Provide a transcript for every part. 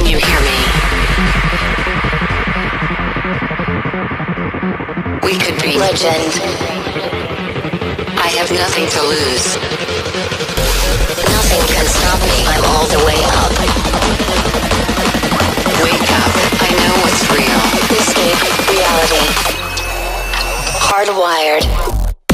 Can you hear me? We could be legend. I have nothing to lose. Nothing can stop me. I'm all the way up. Wake up. I know what's real. Escape reality. Hardwired.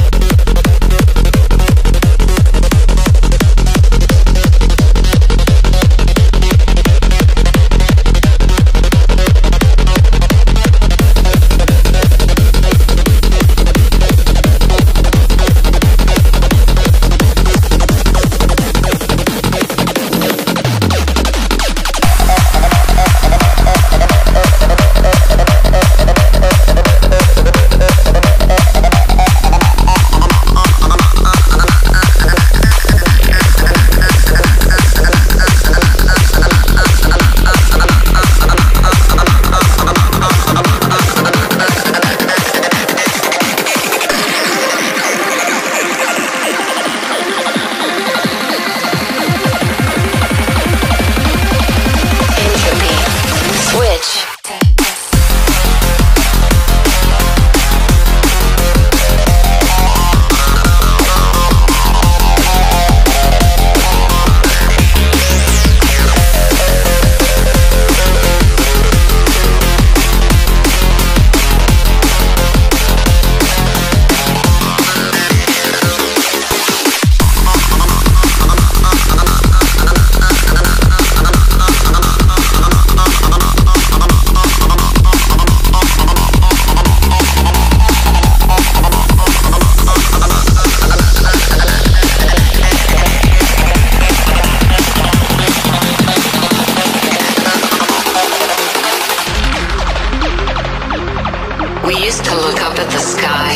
We used to look up at the sky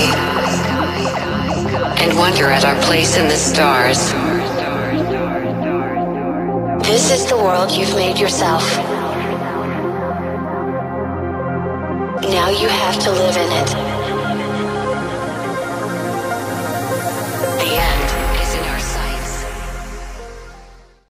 and wonder at our place in the stars. This is the world you've made yourself. Now you have to live in it.